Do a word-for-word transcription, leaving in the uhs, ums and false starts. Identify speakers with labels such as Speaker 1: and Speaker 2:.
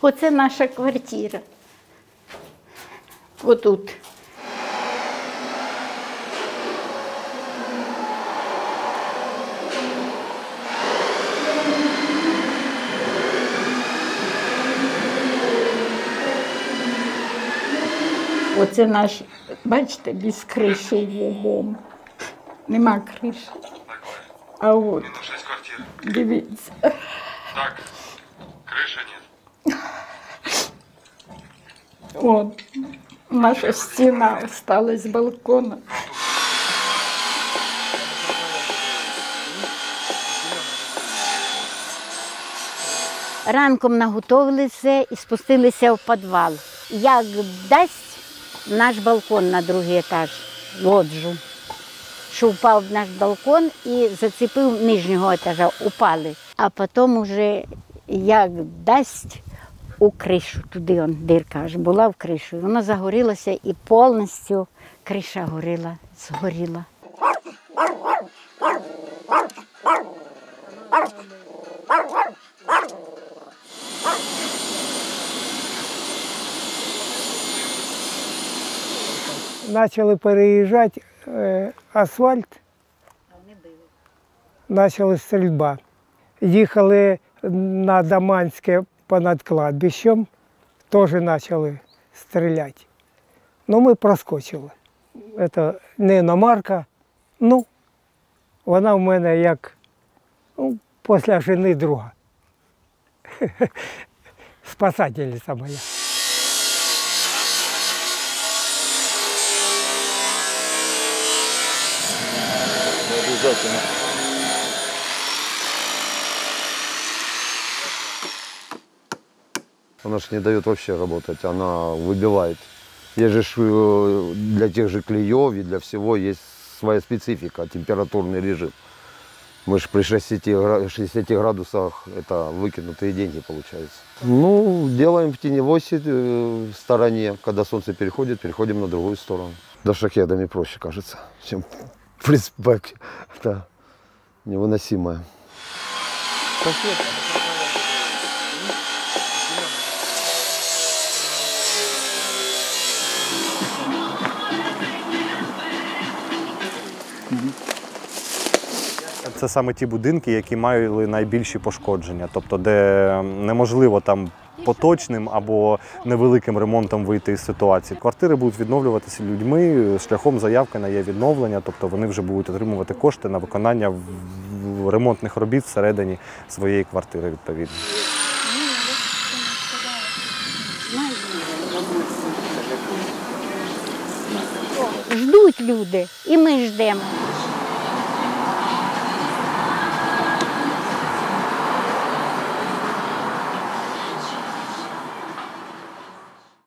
Speaker 1: Оце наша квартира. Отут. Оце наш, бачите, без криші в обом. Нема криші. А от, дивіться.
Speaker 2: Так, криші нет.
Speaker 1: От, наша стіна осталась з балкона. Ранком наготовили все і спустилися в підвал. Як дасть наш балкон на другий етаж, лоджу, що впав наш балкон і зацепив нижнього етажа, упали. А потім уже, як дасть, у кришу, туди он, дирка аж була в кришу. Вона загорілася і повністю криша горіла, згоріла.
Speaker 3: Почали переїжджати е, асфальт, почала стрільба. Їхали на Даманське понад кладбищем, теж почали стріляти. Ну, ми проскочили. Це не іномарка, ну, вона в мене як, ну, після жени друга. Спасательниця моя.
Speaker 2: Обязательно. Она ж не дает вообще работать, она выбивает. Есть же ш- для тех же клеев и для всего есть своя специфика, температурный режим. Мы же при шестидесяти гра- шестидесяти градусах, это выкинутые деньги получается. Ну, делаем в теневой си- э, стороне, когда солнце переходит, переходим на другую сторону. Да шахедами проще, кажется, чем в принципе, это невыносимое.
Speaker 4: Це саме ті будинки, які мали найбільші пошкодження, тобто де неможливо там поточним або невеликим ремонтом вийти із ситуації. Квартири будуть відновлюватися людьми шляхом заявки на її відновлення, тобто вони вже будуть отримувати кошти на виконання в- в- ремонтних робіт всередині своєї квартири відповідно.
Speaker 1: Ждуть люди, і ми ждемо.